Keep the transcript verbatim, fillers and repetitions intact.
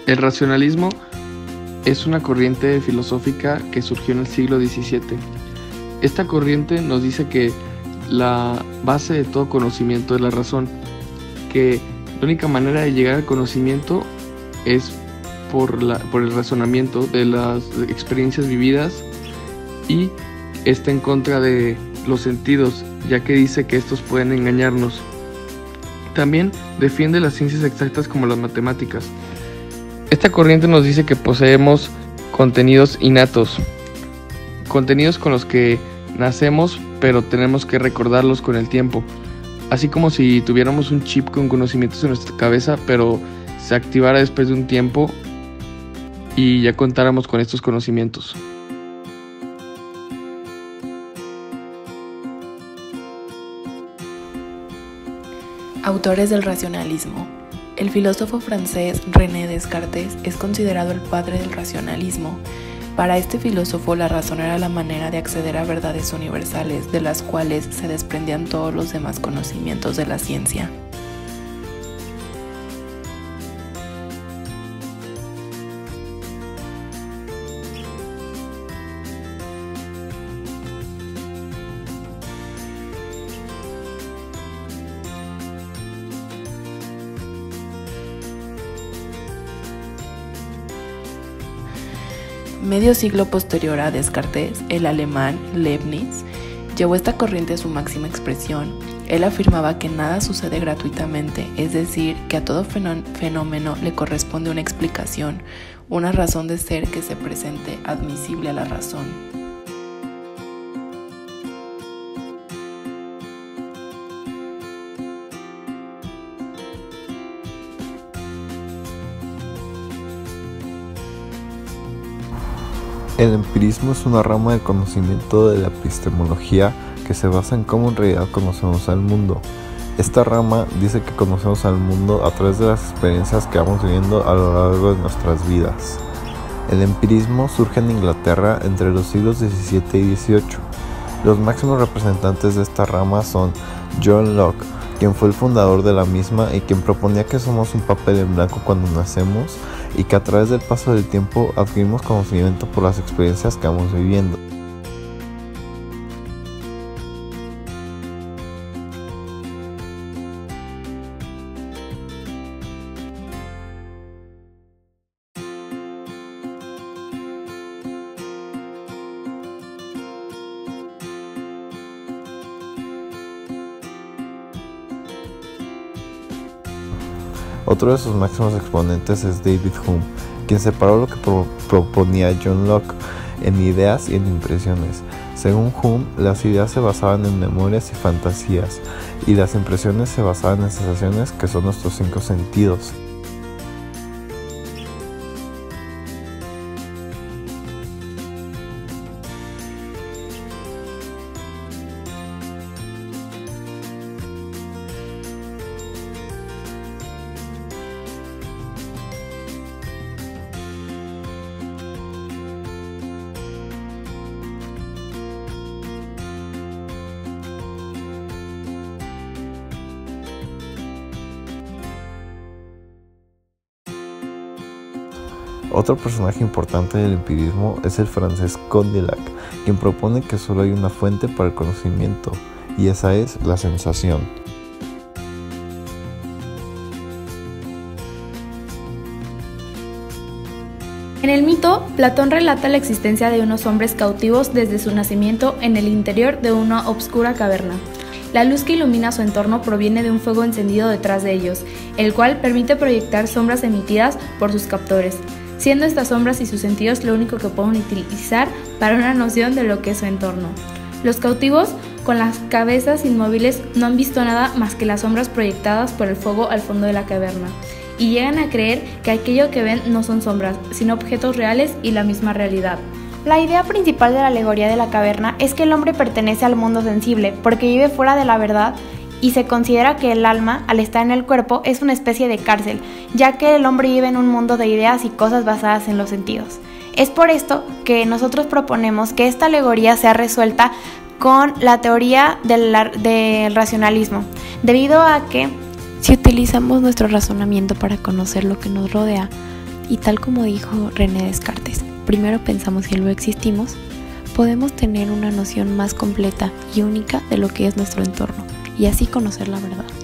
El racionalismo es una corriente filosófica que surgió en el siglo diecisiete. Esta corriente nos dice que la base de todo conocimiento es la razón, que la única manera de llegar al conocimiento es por, la, por el razonamiento de las experiencias vividas, y está en contra de los sentidos, ya que dice que estos pueden engañarnos. También defiende las ciencias exactas como las matemáticas. Esta corriente nos dice que poseemos contenidos innatos, contenidos con los que nacemos, pero tenemos que recordarlos con el tiempo, así como si tuviéramos un chip con conocimientos en nuestra cabeza, pero se activara después de un tiempo y ya contáramos con estos conocimientos. Autores del racionalismo. El filósofo francés René Descartes es considerado el padre del racionalismo. Para este filósofo, la razón era la manera de acceder a verdades universales, de las cuales se desprendían todos los demás conocimientos de la ciencia. Medio siglo posterior a Descartes, el alemán Leibniz llevó esta corriente a su máxima expresión. Él afirmaba que nada sucede gratuitamente, es decir, que a todo fenómeno le corresponde una explicación, una razón de ser que se presente admisible a la razón. El empirismo es una rama del conocimiento de la epistemología que se basa en cómo en realidad conocemos al mundo. Esta rama dice que conocemos al mundo a través de las experiencias que vamos viviendo a lo largo de nuestras vidas. El empirismo surge en Inglaterra entre los siglos diecisiete y dieciocho. Los máximos representantes de esta rama son John Locke, quien fue el fundador de la misma y quien proponía que somos un papel en blanco cuando nacemos y que a través del paso del tiempo adquirimos conocimiento por las experiencias que vamos viviendo. Otro de sus máximos exponentes es David Hume, quien separó lo que pro proponía John Locke en ideas y en impresiones. Según Hume, las ideas se basaban en memorias y fantasías, y las impresiones se basaban en sensaciones, que son nuestros cinco sentidos. Otro personaje importante del empirismo es el francés Condillac, quien propone que solo hay una fuente para el conocimiento, y esa es la sensación. En el mito, Platón relata la existencia de unos hombres cautivos desde su nacimiento en el interior de una obscura caverna. La luz que ilumina su entorno proviene de un fuego encendido detrás de ellos, el cual permite proyectar sombras emitidas por sus captores, siendo estas sombras y sus sentidos lo único que pueden utilizar para una noción de lo que es su entorno. Los cautivos, con las cabezas inmóviles, no han visto nada más que las sombras proyectadas por el fuego al fondo de la caverna, y llegan a creer que aquello que ven no son sombras, sino objetos reales y la misma realidad. La idea principal de la alegoría de la caverna es que el hombre pertenece al mundo sensible, porque vive fuera de la verdad, y se considera que el alma, al estar en el cuerpo, es una especie de cárcel, ya que el hombre vive en un mundo de ideas y cosas basadas en los sentidos. Es por esto que nosotros proponemos que esta alegoría sea resuelta con la teoría del, del racionalismo, debido a que si utilizamos nuestro razonamiento para conocer lo que nos rodea, Y tal como dijo René Descartes, primero pensamos y luego existimos, podemos tener una noción más completa y única de lo que es nuestro entorno y así conocer la verdad.